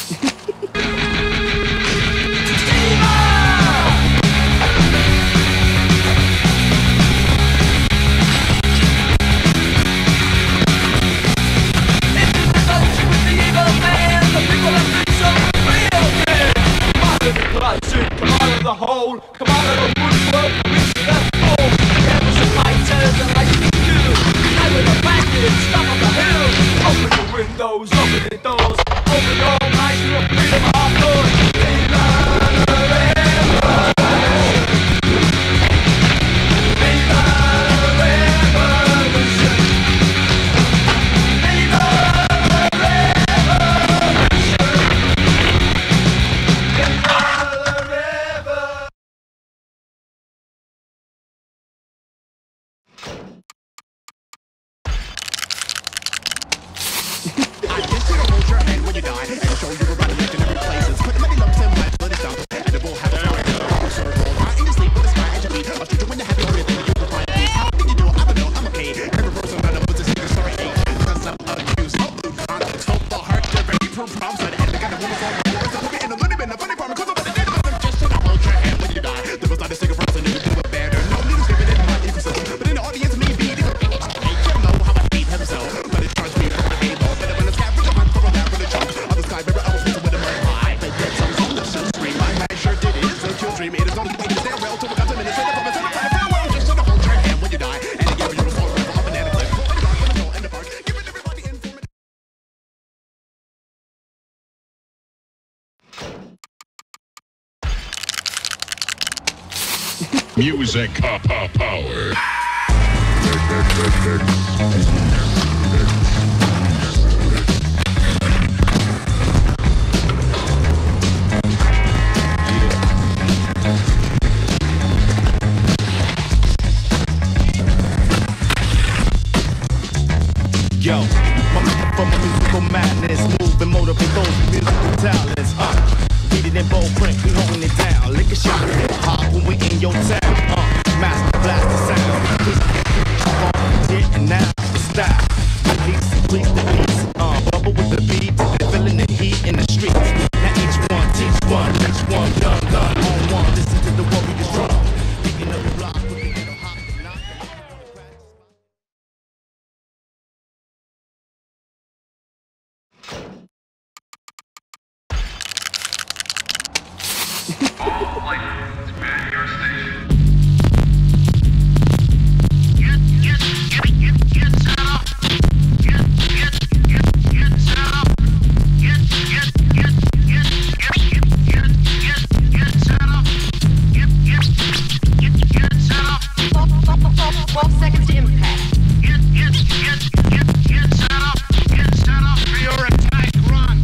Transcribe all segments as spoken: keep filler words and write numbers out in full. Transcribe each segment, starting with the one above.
Music power. Yo, my method for my musical madness, move and motivate those with musical talents. Uh, read it in bold print, we holding it down. Lick a shot of hip hop when we in your town. Uh, master blast the sound. Please, and now the style. Release, release the beats. Uh, bubble with the beat, they're feeling the heat in the streets. Now each one, teach one, each one, done, done, on one. Listen to the warriors drum. Picking up the block with the ghetto hop and knock. All flights, man your station. twelve seconds to impact. Get, get, get, get, get set up. Get set up for your attack run.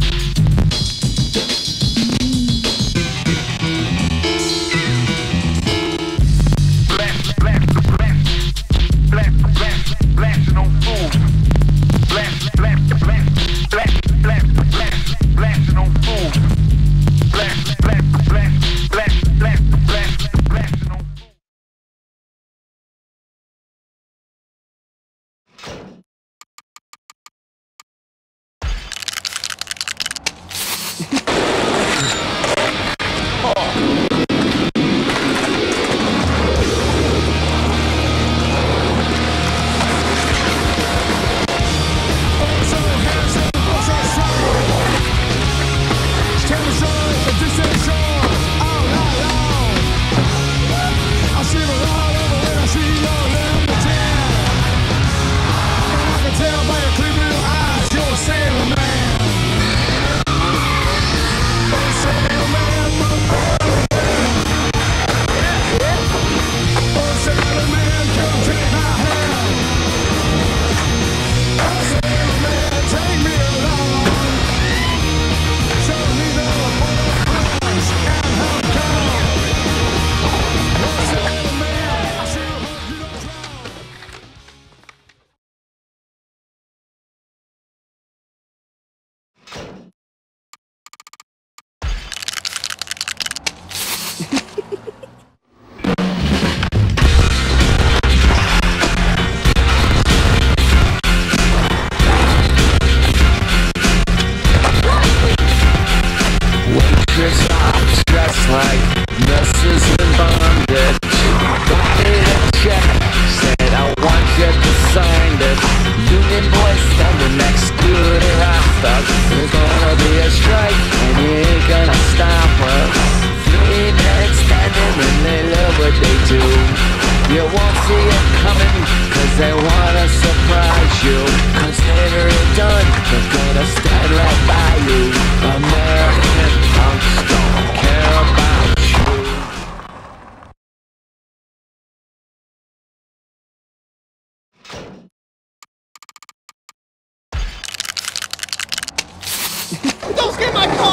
Get my car!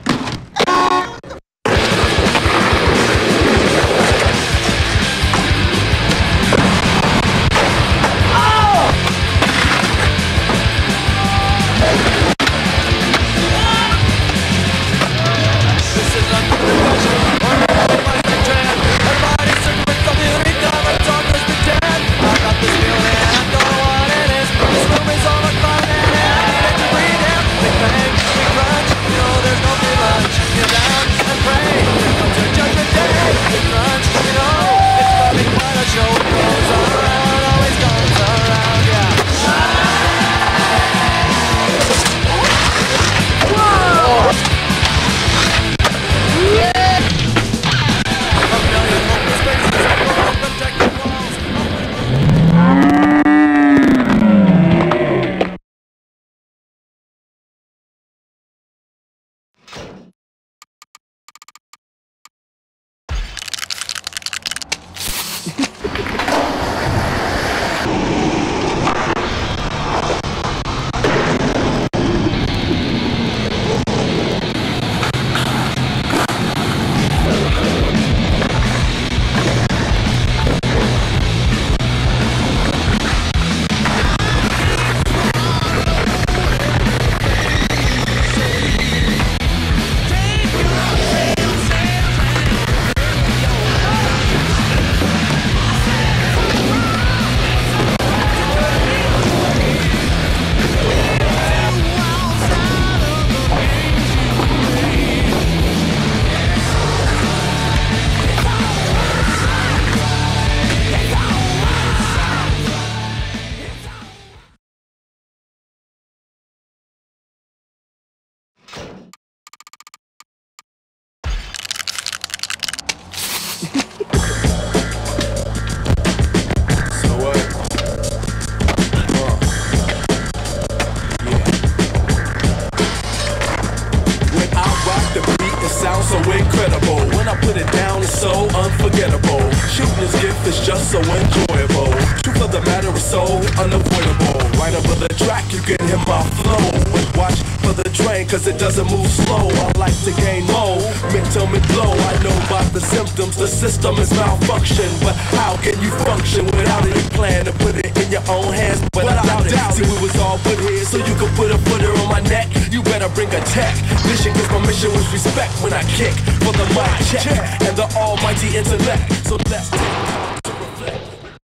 So incredible. When I put it down, it's so unforgettable. Shooting this gift is just so enjoyable. Truth of the matter is so unavoidable. Right over the track, you can hear my flow. But watch for the train, cause it doesn't move slow. I like to gain more, mental and blow. I know about the symptoms, the system is malfunction. But how can you function without any plan to put it in your own hands? But without a doubt, see we was all put here so you could put a footer on my neck. You better bring a tech. Mission, cause my mission was respect when I kick for the mic check and the almighty intellect. So let's take time to reflect.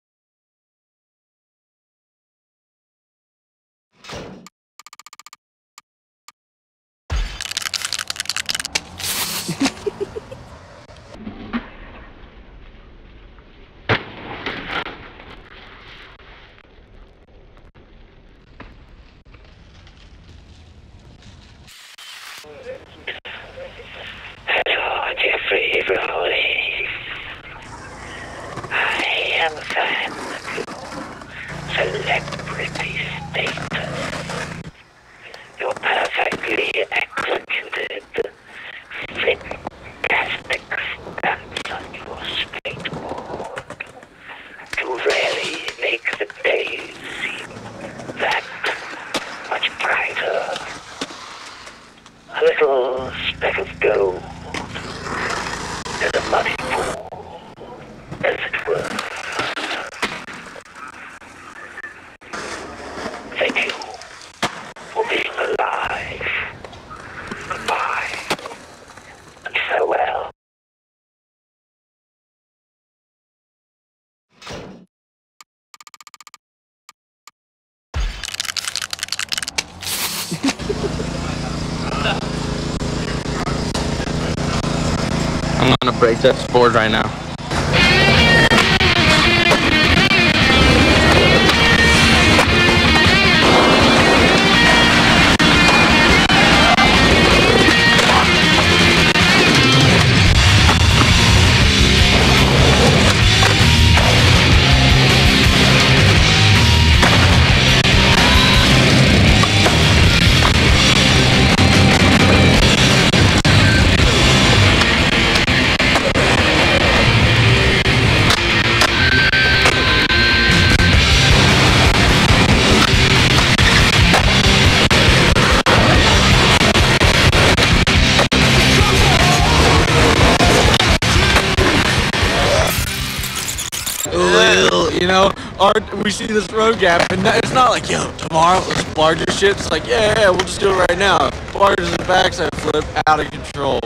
Hello, Jeffrey Rowley. I am a fan of your celebrity status. Your perfectly executed, fantastic stunts on your skateboard. You really make the days seem that much brighter. A little speck of gold in a muddy pool, as it were. Thank you for being alive. Goodbye and farewell. I'm gonna break this board right now. our, we see this road gap, and that, it's not like, yo, tomorrow let's barge your shit. It's like, yeah, yeah, we'll just do it right now. Barge is a backside flip, out of control.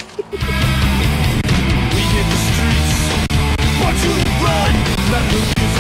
We hit the streets, watch you run. Let loose